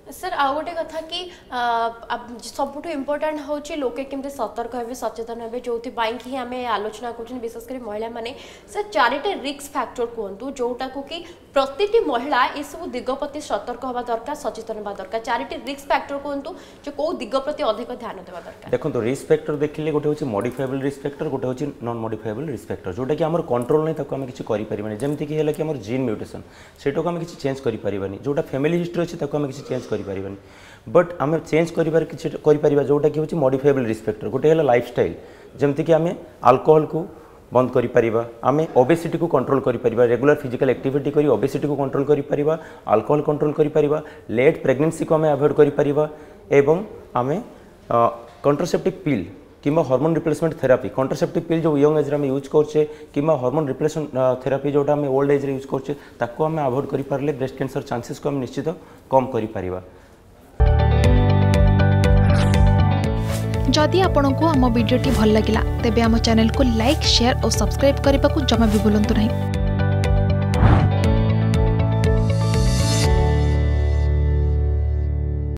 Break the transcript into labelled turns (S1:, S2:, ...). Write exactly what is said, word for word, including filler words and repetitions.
S1: Sir आउ गोटे कथा कि सबुठ इम्पोर्टाट हूँ लोके केमती सतर्क हे सचेतन हे जो कि आम आलोचना कर विशेषकर महिला माने सर चारिटे रिस्क फैक्टर कहतु जोटा को कि प्रति महिला ये सब दिग प्रति सतर्क हवा दरकार सचेतन हवा दरकार चारिटे रिस्क फैक्टर कहतु जो कौ दिग प्रति अधिक ध्यान देवा दरकार।
S2: देखो रिस्क फैक्टर देखिले गोटे होची मॉडिफाइबल रिस्क फैक्टर गोटे होची नॉन मॉडिफाइबल रिस्क फैक्टर जोटा कि हमर कंट्रोल नहीं ताको हम किछि करि परिबानी जेमति कि हैला कि हमर जीन म्यूटेशन सेटो को हम किछि चेंज करि परिबानी जोटा फैमिली हिस्ट्री अछि ताको हम किछि चेंज करि परिबानी बट आम चेंज करिबार किछि करि परिबा जोटा कि होची मॉडिफाइबल रिस्क फैक्टर गोटे हैला लाइफस्टाइल जेमति कि आम अल्कोहल को बंद करि परिबा आम ओबेसिटी को कंट्रोल करि परिबा रेगुलर फिजिकल एक्टिविटी करी ओबेसिटी को कंट्रोल करि परिबा अल्कोहल कंट्रोल करि परिबा लेट प्रेगनेंसी को आम अवॉइड करि परिबा एवं आम कंट्रासेप्टिव पिल किंवा hormone replacement therapy contraceptive pill जो यंग एज यूज करछे किंवा हार्मोन रिप्लेसमेंट थेरापी जोटा आम ओल्ड एज यूज करछे ताको आम अवॉइड करि पारले ब्रेस्ट कैंसर चांसेस को आम निश्चित कम करि परिबा।
S3: जदि आपंक आम भिडी भल लगा तेब आम चैनल को लाइक शेयर और सब्सक्राइब करने को जमा भी भूलु नहीं।